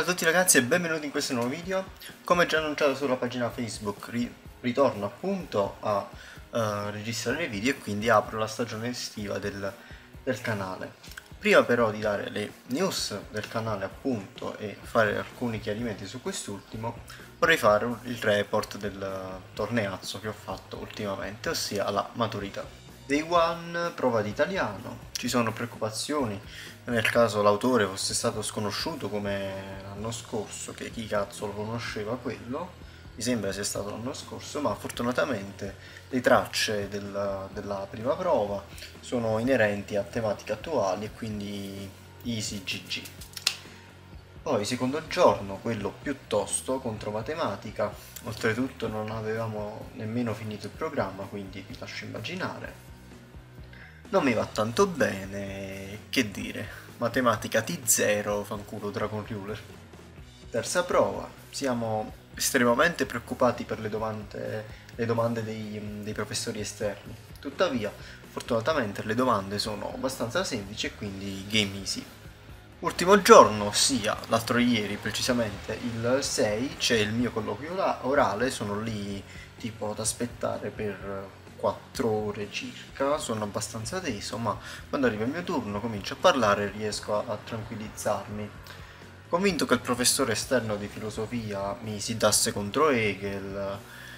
Ciao a tutti ragazzi e benvenuti in questo nuovo video. Come già annunciato sulla pagina Facebook, ritorno appunto a registrare video e quindi apro la stagione estiva del canale. Prima però di dare le news del canale appunto e fare alcuni chiarimenti su quest'ultimo, vorrei fare il report del torneazzo che ho fatto ultimamente, ossia la maturità. Day One, prova di italiano, ci sono preoccupazioni nel caso l'autore fosse stato sconosciuto come l'anno scorso, che chi cazzo lo conosceva quello, mi sembra sia stato l'anno scorso, ma fortunatamente le tracce della prima prova sono inerenti a tematiche attuali e quindi easy GG. Poi secondo giorno, quello piuttosto contro matematica, oltretutto non avevamo nemmeno finito il programma, quindi vi lascio immaginare. Non mi va tanto bene, che dire, matematica T0, fanculo Dragon Ruler. Terza prova, siamo estremamente preoccupati per le domande dei professori esterni. Tuttavia, fortunatamente le domande sono abbastanza semplici e quindi game easy. Ultimo giorno, ossia l'altro ieri precisamente, il 6, c'è il mio colloquio orale, sono lì tipo ad aspettare per 4 ore circa, sono abbastanza teso, ma quando arriva il mio turno comincio a parlare e riesco a tranquillizzarmi. Convinto che il professore esterno di filosofia mi si dasse contro Hegel,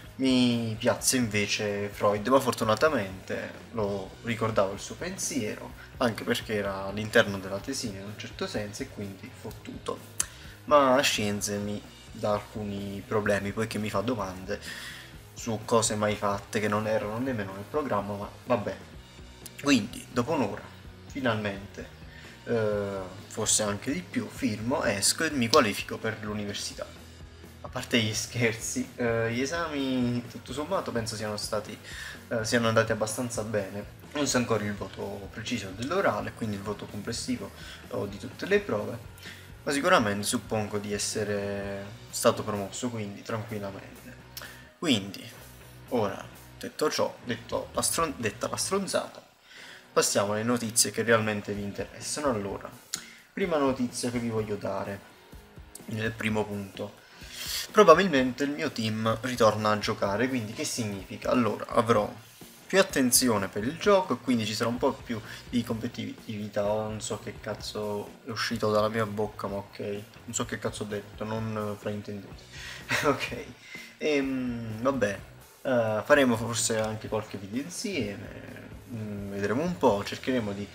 mi piazza invece Freud, ma fortunatamente lo ricordavo il suo pensiero, anche perché era all'interno della tesina in un certo senso e quindi fottuto. Ma a Scienze mi dà alcuni problemi poiché mi fa domande su cose mai fatte che non erano nemmeno nel programma, ma vabbè. Quindi, dopo un'ora, finalmente, forse anche di più, firmo, esco e mi qualifico per l'università. A parte gli scherzi, gli esami tutto sommato penso siano andati abbastanza bene. Non so ancora il voto preciso dell'orale, quindi il voto complessivo di tutte le prove, ma sicuramente suppongo di essere stato promosso, quindi tranquillamente. Quindi, ora, detto ciò, detta la stronzata, passiamo alle notizie che realmente vi interessano. Allora, prima notizia che vi voglio dare, nel primo punto. Probabilmente il mio team ritorna a giocare, quindi che significa? Allora, avrò più attenzione per il gioco e quindi ci sarà un po' più di competitività. Non so che cazzo è uscito dalla mia bocca, ma ok. Non so che cazzo ho detto, non fraintendete. Ok. Vabbè, faremo forse anche qualche video insieme, vedremo un po', cercheremo di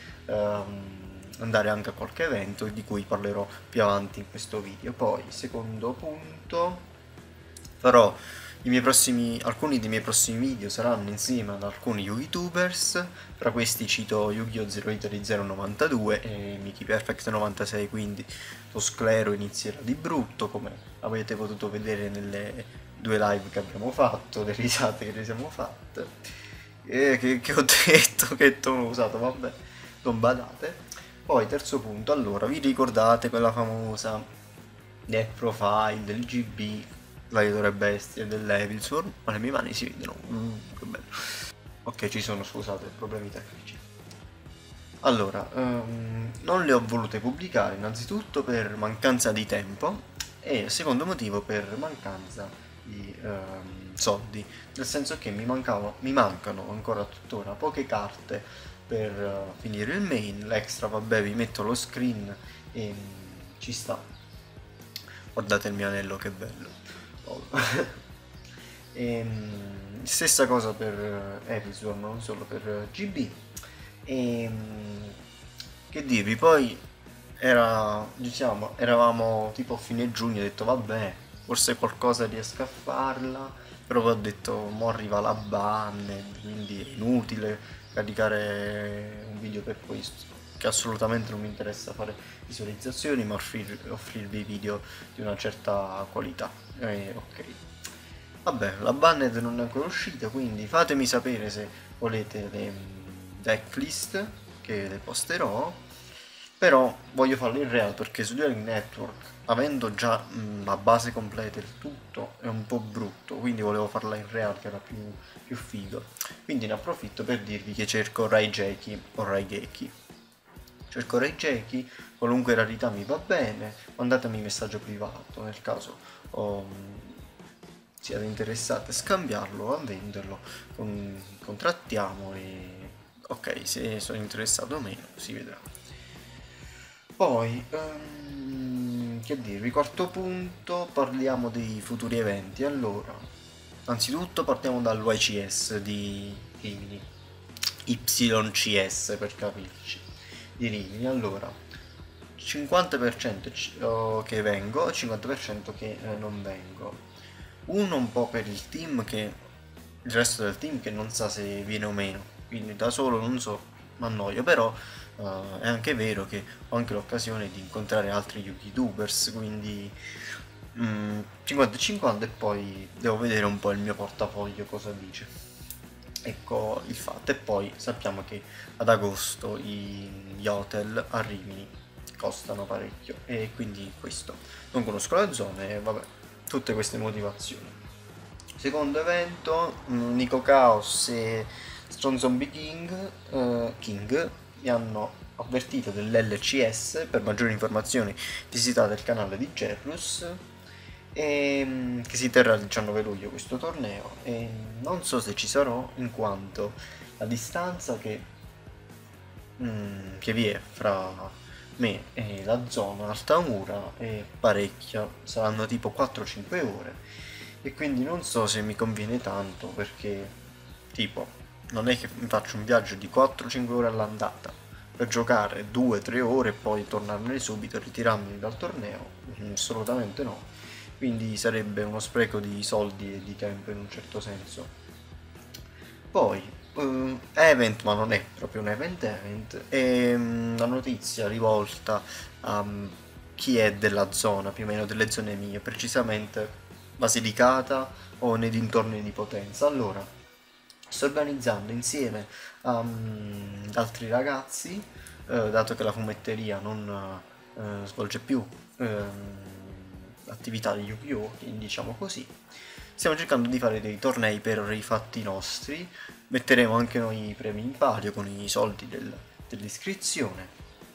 andare anche a qualche evento di cui parlerò più avanti in questo video. Poi, secondo punto, farò alcuni dei miei prossimi video saranno insieme ad alcuni youtubers, tra questi cito Yu-Gi-Oh! 092 e Mickey Perfect 96, quindi lo sclero inizierà di brutto, come avete potuto vedere nelle due live che abbiamo fatto, le risate che ne siamo fatte, che ho detto, che tono ho usato, vabbè, non badate. Poi terzo punto, allora, vi ricordate quella famosa death profile del GB, gladiatore bestia e dell'Evilsworn? Ma le mie mani si vedono, che bello. Ok, ci sono, scusate, problemi tecnici. Allora, non le ho volute pubblicare innanzitutto per mancanza di tempo e secondo motivo per mancanza di soldi, nel senso che mi mancano ancora tuttora poche carte per finire il main, l'extra vabbè vi metto lo screen e ci sta. Guardate il mio anello che bello. Oh. Stessa cosa per Episode, non solo per GB. Che dirvi, poi eravamo tipo a fine giugno, ho detto vabbè, forse qualcosa riesco a farla, però poi ho detto mo arriva la banned, quindi è inutile caricare un video per questo, che assolutamente non mi interessa fare visualizzazioni, ma offrirvi video di una certa qualità. Ok. Vabbè, la banned non è ancora uscita, quindi fatemi sapere se volete le decklist, che le posterò, però voglio farle in real perché su Dueling Network, avendo già la base completa e il tutto, è un po' brutto, quindi volevo farla in real che era più figo. Quindi ne approfitto per dirvi che cerco Raigeki o Raigeki. cerco Reggeki, qualunque rarità mi va bene, mandatemi messaggio privato nel caso siate interessati a scambiarlo o a venderlo, contrattiamo e ok, se sono interessato o meno si vedrà. Poi che dirvi, quarto punto, parliamo dei futuri eventi. Allora, anzitutto partiamo dall'YCS di Rimini, YCS per capirci, di Rimini. Allora, 50% che vengo, 50% che non vengo. Uno un po' per il team che il resto del team che non sa se viene o meno, quindi da solo non so, mi annoio, però è anche vero che ho anche l'occasione di incontrare altri youtubers, quindi 50-50 e poi devo vedere un po' il mio portafoglio cosa dice. Ecco il fatto, e poi sappiamo che ad agosto gli hotel a Rimini costano parecchio e quindi questo, non conosco la zona e vabbè, tutte queste motivazioni. Secondo evento, Nico Chaos e Strong Zombie King mi hanno avvertito dell'LCS. Per maggiori informazioni visitate il canale di Gerrus, che si terrà il 19 luglio questo torneo, e non so se ci sarò in quanto la distanza che vi è fra me e la zona Altamura è parecchia, saranno tipo 4-5 ore e quindi non so se mi conviene tanto, perché tipo non è che mi faccio un viaggio di 4-5 ore all'andata per giocare 2-3 ore e poi tornarmene subito e ritirarmi dal torneo, assolutamente no, quindi sarebbe uno spreco di soldi e di tempo in un certo senso. Poi event, ma non è proprio un event, è una notizia rivolta a chi è della zona, più o meno delle zone mie, precisamente Basilicata o nei dintorni di Potenza. Allora, sto organizzando insieme a altri ragazzi, dato che la fumetteria non svolge più attività di Yu-Gi-Oh!, diciamo così, stiamo cercando di fare dei tornei per i fatti nostri. Metteremo anche noi i premi in palio con i soldi dell'iscrizione.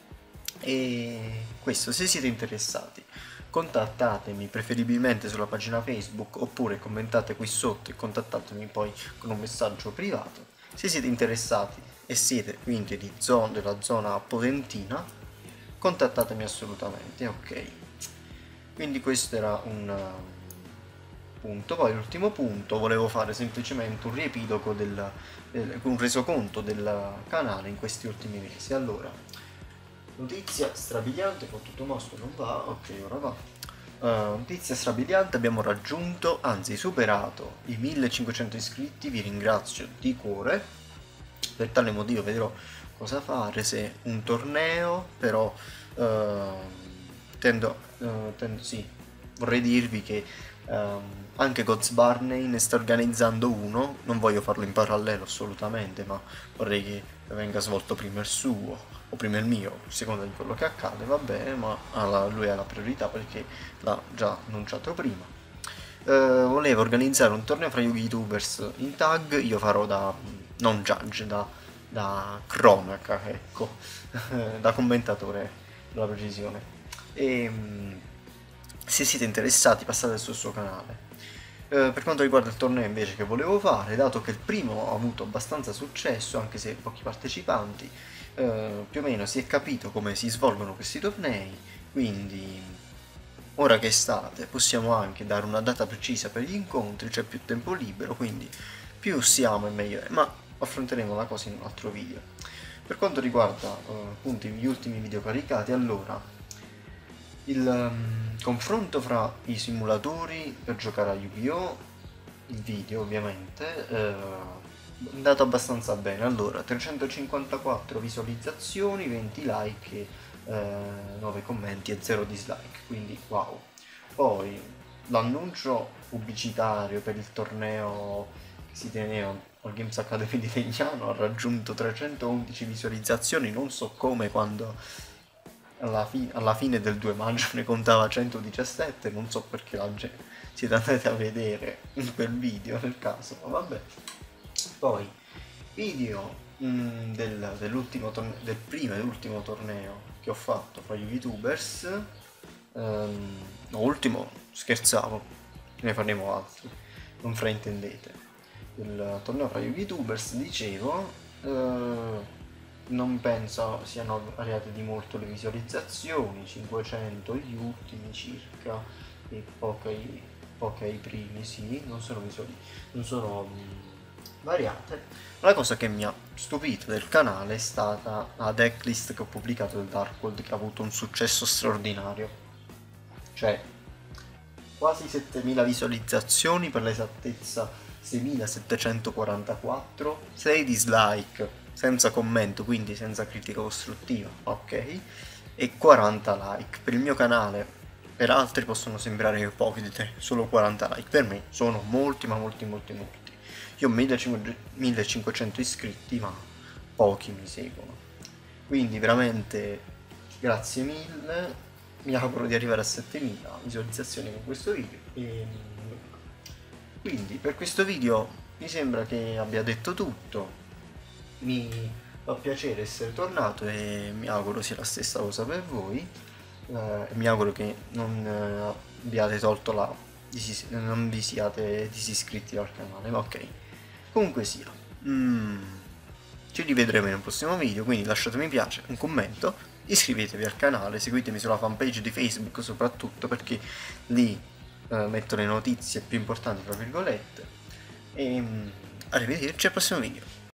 E questo, se siete interessati, contattatemi preferibilmente sulla pagina Facebook oppure commentate qui sotto e contattatemi poi con un messaggio privato. Se siete interessati e siete quindi della zona potentina, contattatemi assolutamente, ok. Quindi questo era un punto. Poi l'ultimo punto, volevo fare semplicemente un riepilogo un resoconto del canale in questi ultimi mesi. Allora, notizia strabiliante, con tutto mostro non va, ok, ora va. Notizia strabiliante, abbiamo raggiunto, anzi superato i 1500 iscritti, vi ringrazio di cuore. Per tale motivo vedrò cosa fare, se un torneo, però sì, vorrei dirvi che anche Gods Barney ne sta organizzando uno, non voglio farlo in parallelo assolutamente, ma vorrei che venga svolto prima il suo o prima il mio, a seconda di quello che accade, va bene, ma lui ha la priorità perché l'ha già annunciato prima. Volevo organizzare un torneo fra YouTubers in tag, io farò da non judge, da cronaca, ecco, da commentatore della precisione. E se siete interessati passate sul suo canale. Per quanto riguarda il torneo invece che volevo fare, dato che il primo ha avuto abbastanza successo, anche se pochi partecipanti, più o meno si è capito come si svolgono questi tornei, quindi ora che è estate possiamo anche dare una data precisa per gli incontri, c'è più tempo libero, quindi più siamo e meglio è, ma affronteremo la cosa in un altro video. Per quanto riguarda appunto gli ultimi video caricati, allora il confronto fra i simulatori per giocare a Yu-Gi-Oh!, il video ovviamente, è andato abbastanza bene. Allora, 354 visualizzazioni, 20 like e 9 commenti e 0 dislike, quindi wow. Poi l'annuncio pubblicitario per il torneo che si teneva al Games Academy di Legnano ha raggiunto 311 visualizzazioni, non so come, quando alla fine del 2 maggio ne contava 117, non so perché siete andati a vedere in quel video nel caso, ma vabbè. Poi Video del primo e ultimo torneo che ho fatto fra gli youtubers. No, ultimo, scherzavo, ne faremo altri, non fraintendete. Il torneo fra gli youtubers, dicevo, non penso siano variate di molto le visualizzazioni, 500 gli ultimi circa, e poche ai primi, sì, non sono variate. La cosa che mi ha stupito del canale è stata la decklist che ho pubblicato del Darkwold, che ha avuto un successo straordinario. Cioè, quasi 7000 visualizzazioni, per l'esattezza 6744, 6 dislike senza commento, quindi senza critica costruttiva, ok, e 40 like. Per il mio canale, per altri possono sembrare pochi di te, solo 40 like, per me sono molti, ma molti. Io ho 1500 iscritti, ma pochi mi seguono, quindi veramente grazie mille. Mi auguro di arrivare a 7000 visualizzazioni con questo video, e quindi per questo video mi sembra che abbia detto tutto. Mi fa piacere essere tornato e mi auguro sia la stessa cosa per voi. Mi auguro che non abbiate tolto non vi siate disiscritti dal canale, ma ok, comunque sia. Ci rivedremo in un prossimo video, quindi lasciate mi piace, un commento, iscrivetevi al canale, seguitemi sulla fanpage di Facebook soprattutto, perché lì metto le notizie più importanti, tra virgolette, e arrivederci al prossimo video.